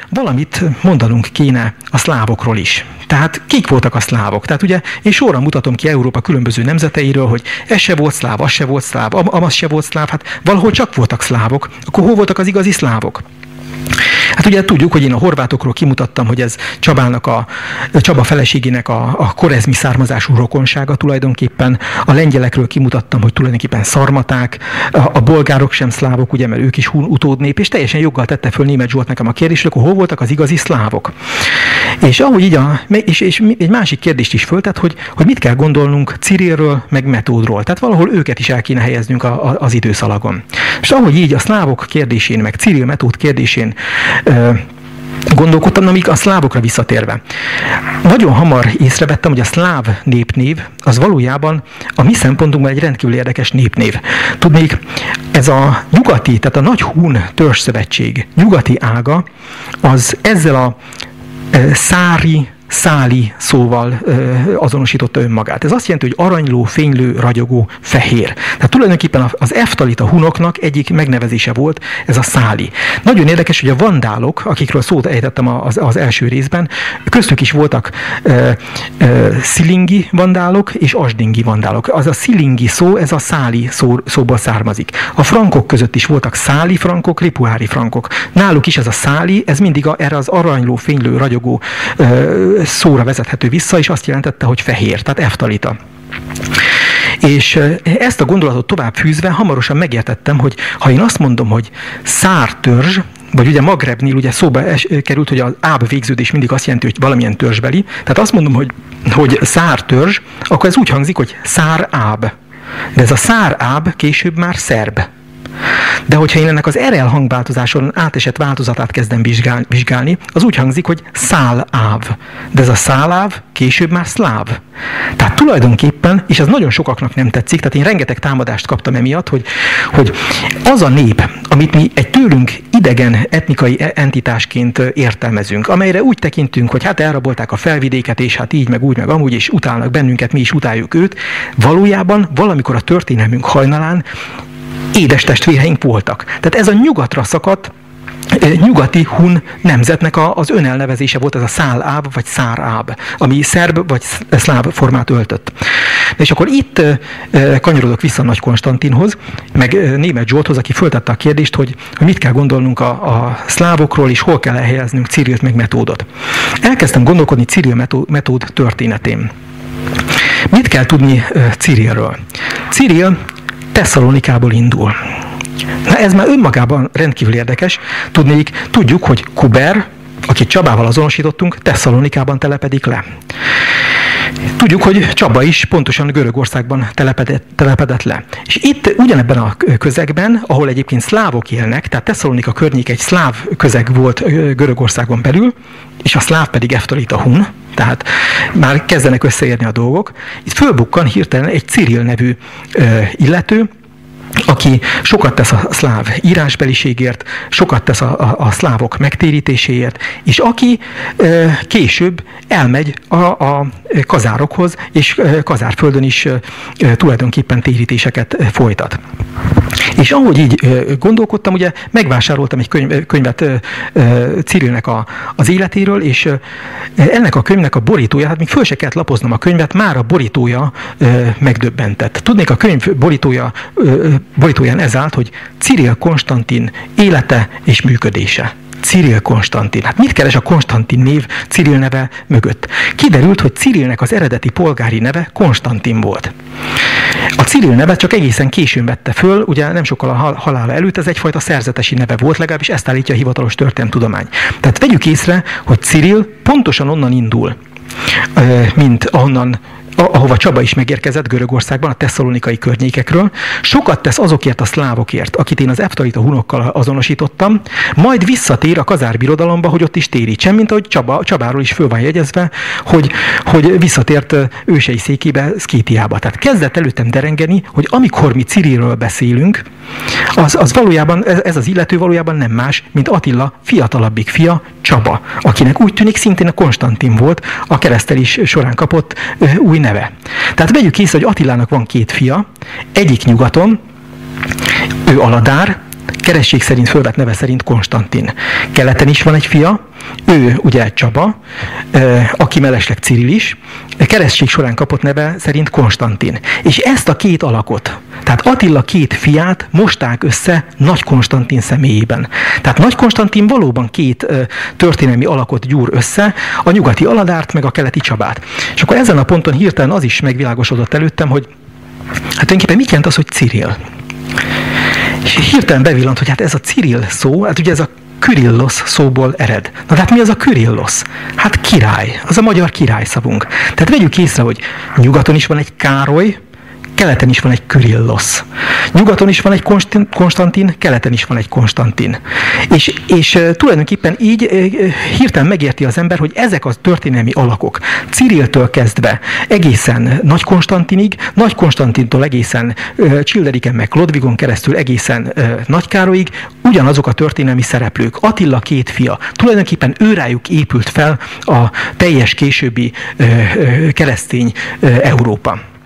valamit mondanunk kéne a szlávokról is. Tehát kik voltak a szlávok? Tehát ugye én sorra mutatom ki Európa különböző nemzeteiről, hogy ez se volt szláv, az se volt szláv, amaz se volt szláv, hát valahol csak voltak szlávok. Akkor hol voltak az igazi szlávok? Hát ugye tudjuk, hogy én a horvátokról kimutattam, hogy ez Csaba feleségének a korezmi származású rokonsága tulajdonképpen. A lengyelekről kimutattam, hogy tulajdonképpen szarmaták, a bolgárok sem szlávok, ugye, mert ők is hun utódnép, és teljesen joggal tette föl Németh Zsolt nekem a kérdést, hogy hol voltak az igazi szlávok. És ahogy így és egy másik kérdést is föltett, hogy mit kell gondolnunk Cirilről, meg Metódról. Tehát valahol őket is el kéne helyeznünk az időszalagon. És ahogy így a szlávok kérdésén, meg Ciril Metód kérdésén gondolkodtam, amíg a szlávokra visszatérve. Nagyon hamar észrevettem, hogy a szláv népnév az valójában a mi szempontunkban egy rendkívül érdekes népnév. Tudnék, ez a nyugati, tehát a nagy hun törzsszövetség nyugati ága, az ezzel a száli szóval azonosította önmagát. Ez azt jelenti, hogy aranyló, fénylő, ragyogó, fehér. Tehát tulajdonképpen az eftalita hunoknak egyik megnevezése volt ez a száli. Nagyon érdekes, hogy a vandálok, akikről szót ejtettem az első részben, köztük is voltak szilingi vandálok és asdingi vandálok. Az a szilingi szó, ez a száli szóból származik. A frankok között is voltak száli frankok, ripuári frankok. Náluk is ez a száli, ez mindig erre az aranyló, fénylő, ragyogó szóra vezethető vissza, és azt jelentette, hogy fehér, tehát eftalita. És ezt a gondolatot tovább fűzve hamarosan megértettem, hogy ha én azt mondom, hogy szártörzs, vagy ugye Magrebnél ugye szóba került, hogy az áb végződés mindig azt jelenti, hogy valamilyen törzsbeli, tehát azt mondom, hogy szártörzs, akkor ez úgy hangzik, hogy száráb. De ez a száráb később már szerb. De hogyha én ennek az RL hangváltozáson átesett változatát kezdem vizsgálni, az úgy hangzik, hogy száláv. De ez a száláv később már szláv. Tehát tulajdonképpen, és ez nagyon sokaknak nem tetszik, tehát én rengeteg támadást kaptam emiatt, hogy az a nép, amit mi egy tőlünk idegen etnikai entitásként értelmezünk, amelyre úgy tekintünk, hogy hát elrabolták a felvidéket, és hát így, meg úgy, meg amúgy, és utálnak bennünket, mi is utáljuk őt, valójában valamikor a történelmünk hajnalán édes testvéreink voltak. Tehát ez a nyugatra szakadt nyugati hun nemzetnek az önelnevezése volt, ez a száláb vagy száráb, ami szerb vagy szláv formát öltött. És akkor itt kanyarodok vissza Nagy Konstantinhoz, meg Németh Zsolthoz, aki föltette a kérdést, hogy mit kell gondolnunk a szlávokról, és hol kell elhelyeznünk Cirilt meg Metódot. Elkezdtem gondolkodni Ciril Metód történetén. Mit kell tudni Cirilről? Ciril Tesszalonikából indul. Na ez már önmagában rendkívül érdekes. Tudjuk, hogy Kuber, akit Csabával azonosítottunk, Tesszalonikában telepedik le. Tudjuk, hogy Csaba is pontosan Görögországban telepedett le. És itt ugyanebben a közegben, ahol egyébként szlávok élnek, tehát Tesszalonika környék egy szláv közeg volt Görögországon belül, és a szláv pedig eftalita hun, tehát már kezdenek összeérni a dolgok. Itt fölbukkan hirtelen egy Ciril nevű illető, aki sokat tesz a szláv írásbeliségért, sokat tesz a szlávok megtérítéséért, és aki később elmegy a kazárokhoz, és Kazárföldön is tulajdonképpen térítéseket folytat. És ahogy így gondolkodtam, ugye megvásároltam egy könyvet Cirilnek az életéről, és ennek a könyvnek a borítója, hát még föl se kellett lapoznom a könyvet, már a borítója megdöbbentett. Tudnék, a könyv borítóján ez állt, hogy Ciril Konstantin élete és működése. Ciril Konstantin. Hát mit keres a Konstantin név Ciril neve mögött? Kiderült, hogy Cirilnek az eredeti polgári neve Konstantin volt. A Ciril neve csak egészen későn vette föl, ugye nem sokkal a halála előtt, ez egyfajta szerzetesi neve volt, legalábbis ezt állítja a hivatalos történelemtudomány. Tehát vegyük észre, hogy Ciril pontosan onnan indul, mint ahova Csaba is megérkezett Görögországban, a tesszalonikai környékekről, sokat tesz azokért a szlávokért, akit én az eftalita hunokkal azonosítottam, majd visszatér a Kazár birodalomba, hogy ott is térítsen, mint ahogy Csabáról is föl van jegyezve, hogy visszatért ősei székébe, Szkítiába. Tehát kezdett előttem derengeni, hogy amikor mi Cirilről beszélünk, az valójában, ez az illető valójában nem más, mint Attila fiatalabbik fia, Csaba, akinek úgy tűnik szintén a Konstantin volt, a keresztelés során kapott új neve. Tehát vegyük észre, hogy Attilának van két fia, egyik nyugaton, ő Aladár, keresztség szerint fölvett neve szerint Konstantin. Keleten is van egy fia, ő ugye Csaba, aki mellesleg Cirill is, keresztség során kapott neve szerint Konstantin. És ezt a két alakot, tehát Attila két fiát mosták össze Nagy Konstantin személyében. Tehát Nagy Konstantin valóban két történelmi alakot gyúr össze, a nyugati Aladárt meg a keleti Csabát. És akkor ezen a ponton hirtelen az is megvilágosodott előttem, hogy hát tulajdonképpen mit jelent az, hogy Cirill? És hirtelen bevillant, hogy hát ez a Cirill szó, hát ugye ez a Kyrillos szóból ered. Na de hát mi az a Kyrillos? Hát király, az a magyar királyszavunk. Tehát vegyük észre, hogy nyugaton is van egy Károly, keleten is van egy Kyrillos. Nyugaton is van egy Konstantin, keleten is van egy Konstantin. És tulajdonképpen így hirtelen megérti az ember, hogy ezek a történelmi alakok Cirilltől kezdve egészen Nagy Konstantinig, Nagy Konstantintól egészen Childeriken meg Klodvigon keresztül egészen Nagy Károlyig ugyanazok a történelmi szereplők. Attila két fia. Tulajdonképpen őrájuk épült fel a teljes későbbi keresztény Európa.